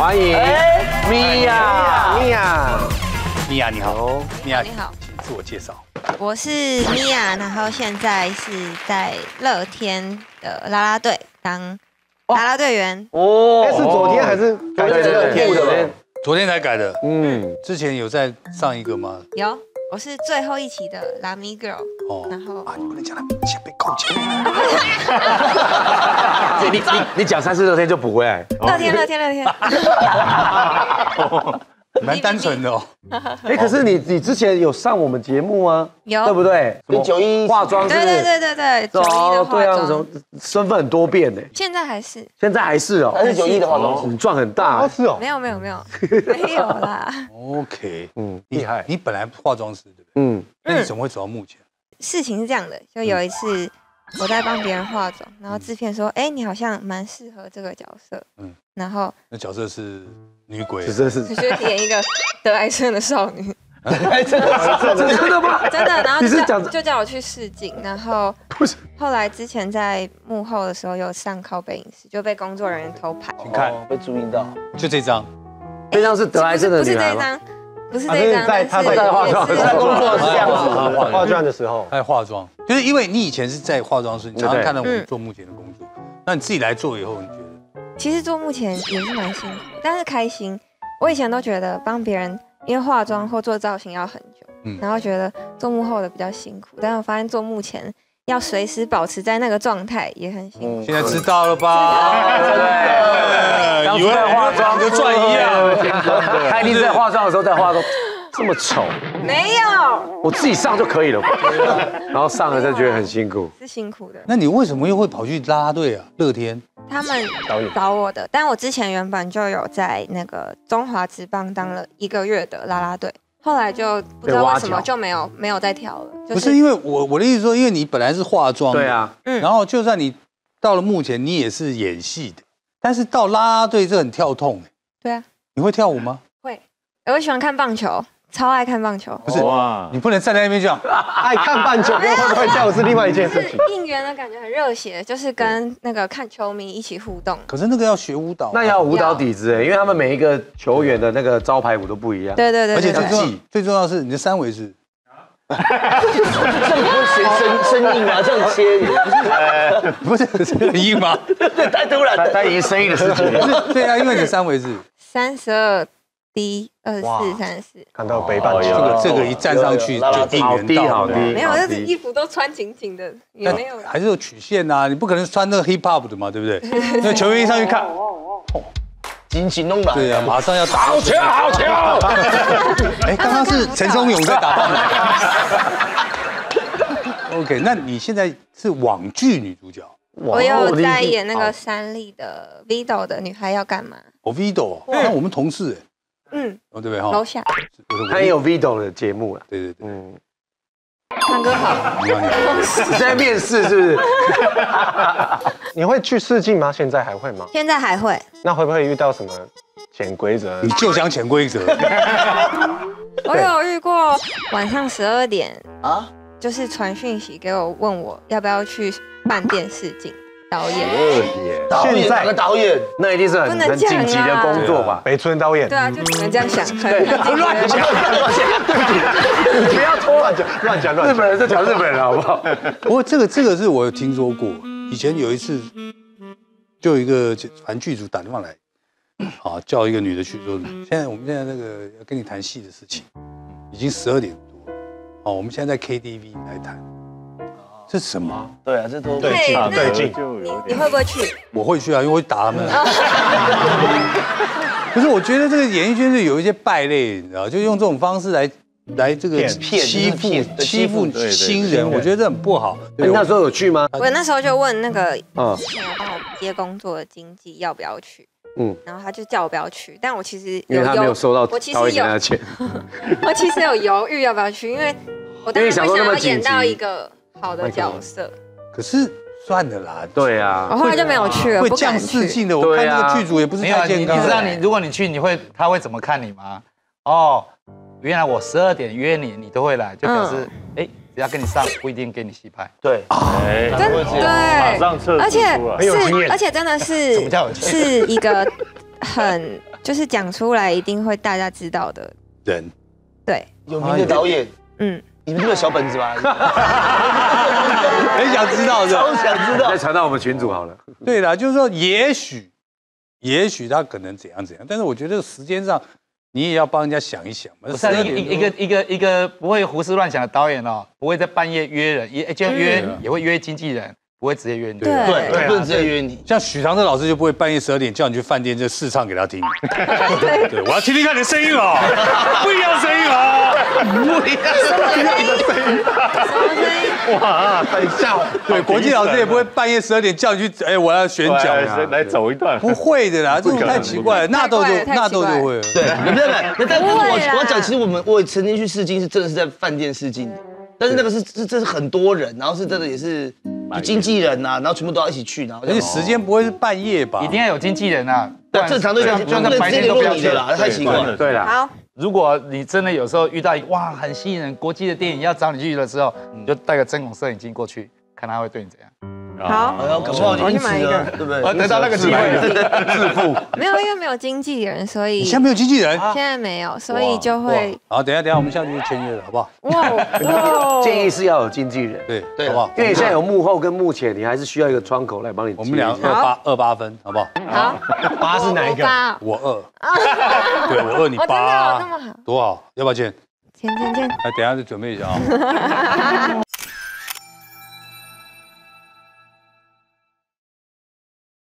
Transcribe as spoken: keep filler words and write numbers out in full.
欢迎米娅，米娅， 米娅你好，米娅你好， 请自我介绍。 我是米娅，然后现在是在乐天的啦啦队当啦啦队员。 哦， 是昨天还是昨天的天的？ 昨天才改的。 嗯， 之前有在上一个吗？ 有，我是最后一期的拉米 girl。哦，然后啊，你不能讲他名字，被扣钱。 你你你讲三四乐天就不会。 乐天乐天乐天。 蛮单纯的哦。 哎，可是你你之前有上我们节目吗？ 有， 对不对？ 跟九一化妆是？ 对对对对对，九一的化妆。 身份很多变呢。 现在还是。 现在还是哦。 还是九一的化妆师， 你赚很大。 是哦。 没有没有没有没有啦。 OK， 嗯， 厉害。你本来化妆师对不对？嗯。那你怎么会走到幕前？ 事情是这样的，就有一次我在帮别人化妆，然后制片说：“哎，你好像蛮适合这个角色。”嗯，然后那角色是女鬼， 真是就是演一个得癌症的少女。 癌症的真的吗？ 真的，然后你是讲就叫我去试镜，然后后来之前在幕后的时候有上靠背影视，就被工作人员偷拍。 请看， 被注意到， 就这张， 这张是得癌症的女孩吗？ 不是这张， 在他在化妆，在工作是这样子，化妆的时候， 在化妆，就是因为你以前是在化妆室，你常常看到我们做幕前的工作，那你自己来做以后，你觉得？ 其实做幕前也是蛮辛苦，但是开心。我以前都觉得帮别人，因为化妆或做造型要很久，嗯，然后觉得做幕后的比较辛苦，但是我发现做幕前要随时保持在那个状态也很辛苦。 现在知道了吧？对，以为化妆就赚一样， 他一定在化妆的时候在化妆，这么丑， 没有， 我自己上就可以了吧？然后上了就觉得很辛苦， 是辛苦的。 那你为什么又会跑去啦啦队啊？乐天他们找我的，但我之前原本就有在那个中华职棒当了一个月的啦啦队。后来就不知道为什么就没有没有再跳了。 不是因为我我的意思说，因为你本来是化妆， 对啊， 嗯，然后就算你到了幕前，你也是演戏的，但是到啦啦队这很跳痛哎。 对啊。 你会跳舞吗？ 会，我喜欢看棒球，超爱看棒球。 不是哇，你不能站在那边这样。 爱看棒球跟会不会跳是另外一件事情。 应援的感觉很热血，就是跟那个看球迷一起互动。 可是那个要学舞蹈， 那要舞蹈底子哎，因为他们每一个球员的那个招牌舞都不一样。 对对对， 而且最重要最重要是你的三围是。 这样不会学生生硬吗？这样切不是不是很硬吗？ 太突然了， 他已经生硬了十几年。 对啊，因为你的三围是三十二 D 二十四三十四。 看到北半球， 这个这个一站上去就应援到， 好低。 没有，就是衣服都穿紧紧的，也没有。 还是有曲线呐，你不可能穿那个 hip hop 的嘛，对不对？那球员一上去看。 紧紧弄来， 对啊，马上要打。 好球，好球！ 哎，刚刚是陈松勇在打棒。OK， 那你现在是网剧女主角？ 我有在演那个三立的 Vido 的女孩要干嘛？ 哦 Vido， 那我们同事哎。 嗯， 哦对不对哈？ 楼下。 他也有 Vido 的节目了。 对对对。嗯。 唱歌好。 你在面试是不是？ 你会去试镜吗？现在还会吗？ 现在还会。 那会不会遇到什么潜规则？ 你就想潜规则。 我有遇过晚上十二点啊，就是传讯息给我，问我要不要去办电视镜。导演， 导演哪个导演？ 那一定是很很紧急的工作吧？ 北村导演。 对啊，就你们这样想。 对，乱讲乱讲，对不起，不要拖乱讲乱讲乱讲。日本人就讲日本人好不好？ 不过这个这个是我有听说过，以前有一次，就有一个反正剧组打电话来，啊，叫一个女的去说，现在我们现在那个要跟你谈戏的事情，已经十二点多了，哦，我们现在在 K T V 来谈。这是什么？ 对啊，这都对劲，对劲。 你你会不会去？ 我会去啊，因为我会打他们。可是我觉得这个演艺圈是有一些败类，你知道，就用这种方式来来这个欺负欺负新人，我觉得这很不好。 你那时候有去吗？ 我那时候就问那个之前有帮我接工作的经纪要不要去，嗯，然后他就叫我不要去，但我其实因为他没有收到我其实有钱， 我其实有犹豫要不要去，因为我当然会想要演到一个好的角色。 可是算了啦， 对啊， 我后来就没有去了， 会降士气的。我看那个剧组也不是太健康。 你知道你如果你去，你会他会怎么看你吗？哦，原来我十二点约你，你都会来，就表示哎，只要跟你上不一定给你戏拍。 对， 真对， 马上测， 而且是而且真的是什么叫是一个很就是讲出来一定会大家知道的人， 对， 有名的导演， 嗯， 你们这个小本子吧， 很想知道的， 超想知道再。传到我们群组好了。 对啦，就是说，也许，也许他可能怎样怎样，但是我觉得时间上，你也要帮人家想一想嘛。 不是啊一个一个一个一个不会胡思乱想的导演哦，不会在半夜约人，也就约也会约经纪人，不会直接约你。 对对，不能直接约你。 像许常德老师就不会半夜十二点叫你去饭店就试唱给他听。对，我要听听看你的声音哦，不一样的声音哦， 不一样， 什么声音？ 哇，很像。 对，国际老师也不会半夜十二点叫你去，哎，我要选角啊， 来走一段。 不会的啦，这种太奇怪了。纳豆就纳豆就会了。 对，不是不是，但是不会啦我我讲，其实我们我也曾经去试镜，是真的是在饭店试镜的，但是那个是是这是很多人，然后是真的也是就经纪人呐，然后全部都要一起去，然后而且时间不会是半夜吧？ 一定要有经纪人啊， 对正常都就就算白天都不要去的啦，太奇怪了。 对啦， 好， 如果你真的有时候遇到一个哇很吸引人国际的电影要找你去的时候，你就带个针孔摄影机过去，看他会对你怎样。 好， 哎呦，搞不好就因此我去买一个了，对不对？ 我得到那个机会， 致富。 没有，因为没有经纪人，所以你现在没有经纪人？ 现在没有，所以就会好，等一下等一下，我们下去就签约了，好不好？ 哇哇， 建议是要有经纪人， 对对好不好？ 因为你现在有幕后跟幕前，你还是需要一个窗口来帮你接。 我们俩二八二八分，好不好？ 好， 八是哪一个？ 八， 我二，对我二你我真的有八那，么好， 多好，要不要签？ 签签签。 来，等一下就准备一下啊。